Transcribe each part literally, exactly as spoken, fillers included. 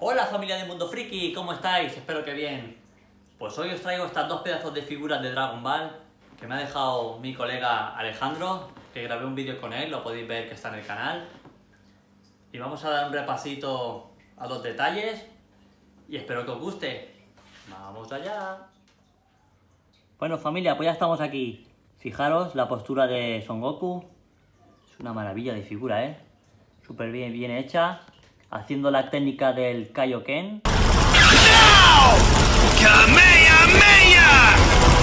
Hola familia de Mundo Friki, ¿cómo estáis? Espero que bien. Pues hoy os traigo estas dos pedazos de figuras de Dragon Ball que me ha dejado mi colega Alejandro, que grabé un vídeo con él, lo podéis ver que está en el canal. Y vamos a dar un repasito a los detalles y espero que os guste. ¡Vamos allá! Bueno familia, pues ya estamos aquí. Fijaros la postura de Son Goku. Es una maravilla de figura, ¿eh? Súper bien, bien hecha. Haciendo la técnica del Kaioken. ¡No! ¡Kamehameha!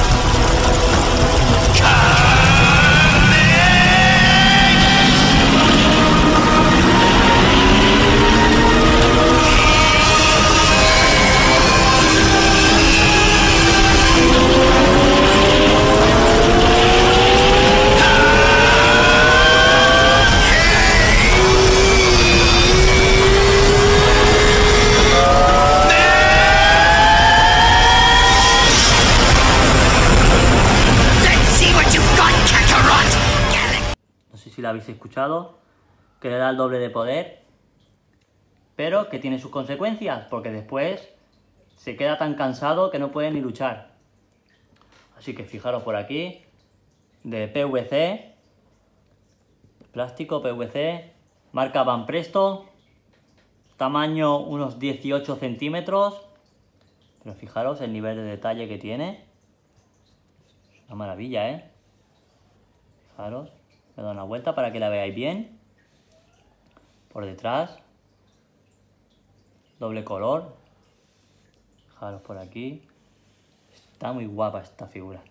Si la habéis escuchado, que le da el doble de poder, pero que tiene sus consecuencias, porque después se queda tan cansado que no puede ni luchar. Así que fijaros por aquí, de P V C, plástico P V C, marca Van Presto, tamaño unos dieciocho centímetros, pero fijaros el nivel de detalle que tiene, es una maravilla, ¿eh? Fijaros. Me doy una vuelta para que la veáis bien. Por detrás. Doble color. Fijaros por aquí. Está muy guapa esta figura.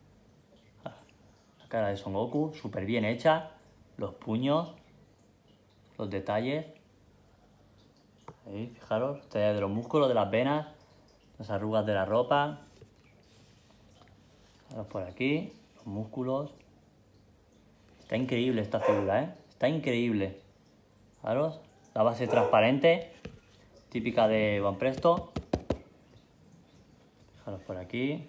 La cara de Son Goku, súper bien hecha. Los puños. Los detalles. Ahí, fijaros. Detalles de los músculos, de las venas. Las arrugas de la ropa. Fijaros por aquí. Los músculos. Está increíble esta figura, ¿eh? Está increíble. Fijaros, la base transparente, típica de Van Presto. Fijaros por aquí.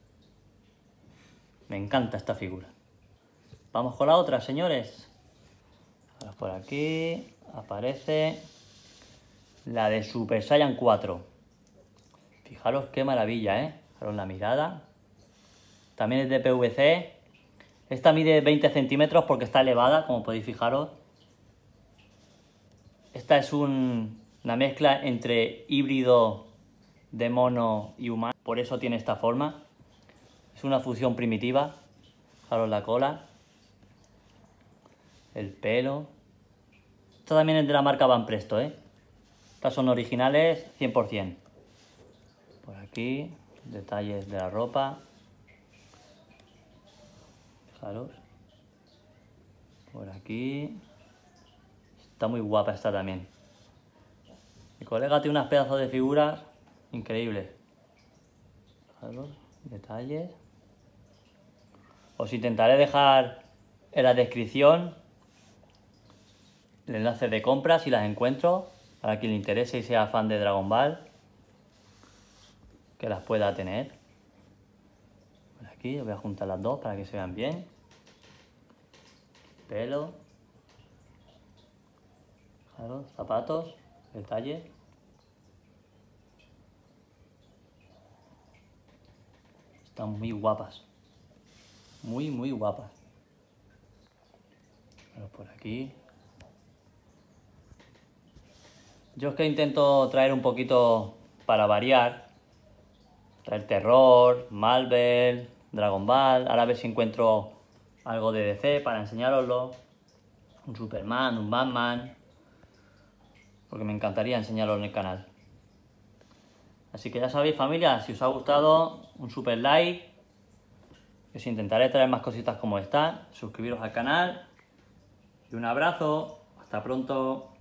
Me encanta esta figura. Vamos con la otra, señores. Fijaros por aquí. Aparece la de Super Saiyan cuatro. Fijaros qué maravilla, ¿eh? Fijaros la mirada. También es de P V C. Esta mide veinte centímetros porque está elevada, como podéis fijaros. Esta es un, una mezcla entre híbrido de mono y humano, por eso tiene esta forma. Es una fusión primitiva. Fijaros la cola, el pelo. Esto también es de la marca Van Presto, ¿eh? Estas son originales cien por cien. Por aquí, detalles de la ropa. Fijaros. Por aquí. Está muy guapa esta también. Mi colega tiene unas pedazos de figuras increíbles. Fijaros. Detalles. Os intentaré dejar en la descripción el enlace de compra si las encuentro. Para quien le interese y sea fan de Dragon Ball, que las pueda tener. Aquí os voy a juntar las dos para que se vean bien. Pelo. Fijaros, zapatos, detalle. Están muy guapas. Muy, muy guapas. Pero por aquí. Yo es que intento traer un poquito para variar. Traer terror, Marvel, Dragon Ball. Ahora a ver si encuentro algo de D C para enseñároslo. Un Superman, un Batman. Porque me encantaría enseñarlo en el canal. Así que ya sabéis, familia, si os ha gustado, un super like. Os intentaré traer más cositas como esta. Suscribiros al canal. Y un abrazo. Hasta pronto.